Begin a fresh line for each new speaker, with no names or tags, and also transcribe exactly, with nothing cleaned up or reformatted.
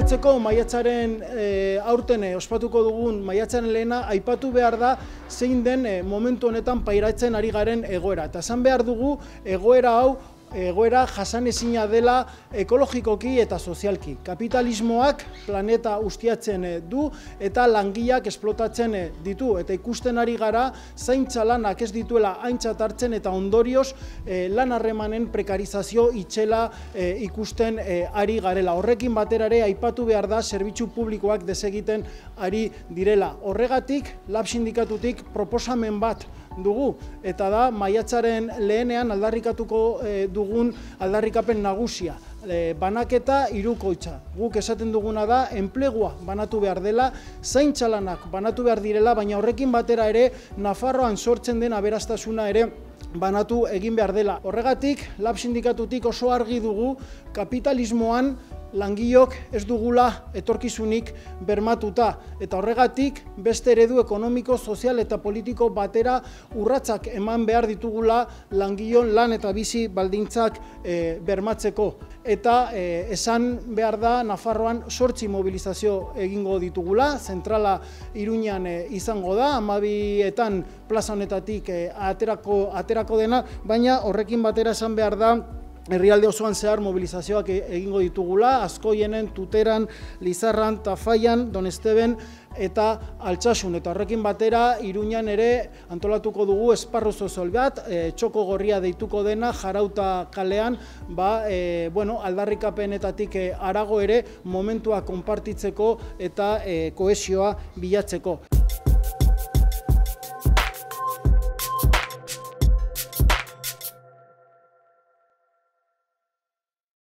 bukatzeko maiatzaren e, aurten e, ospatuko dugun maiatzaren lehena aipatu behar da zein den e, momentu honetan pairatzen ari garen egoera. Eta esan behar dugu egoera hau egoera jasanezina dela ekologikoki eta sozialki. Kapitalismoak planeta ustiatzen du eta langileak esplotatzen ditu. Eta ikusten ari gara zaintza lanak ez dituela aintzat hartzen eta ondorioz eh, lan harremanen prekarizazio itxela eh, ikusten eh, ari garela. Horrekin batera ere aipatu behar da zerbitzu publikoak desegiten ari direla. Horregatik, Lab sindikatutik proposamen bat dugu, eta da maiatzaren lehenean aldarrikatuko e, dugun aldarrikapen nagusia, e, banaketa hirukoitza. Guk esaten duguna da enplegua banatu behar dela, zaintza lanak banatu behar direla, baina horrekin batera ere Nafarroan sortzen den aberastasuna ere banatu egin behar dela. Horregatik, Lab sindikatutik oso argi dugu kapitalismoan langileok ez dugula etorkizunik bermatuta, eta horregatik beste eredu ekonomiko, sozial eta politiko batera urratsak eman behar ditugula langileon lan eta bizi baldintzak e, bermatzeko. Eta e, esan behar da Nafarroan zortzi mobilizazio egingo ditugula, zentrala Iruñan e, izango da, hamabietan plaza honetatik e, aterako, aterako dena, baina horrekin batera esan behar da herrialde osoan zehar mobilizazioak egingo ditugula, Azkoienen, Tuteran, Lizarran, Tafaian, Donesteben eta Altsasun. Eta horrekin batera, Iruñan ere antolatuko dugu esparru sozial bat, e, txoko gorria deituko dena, Jarauta kalean, ba, e, bueno, aldarrikapenetatik e, harago ere momentua konpartitzeko eta e, kohesioa bilatzeko.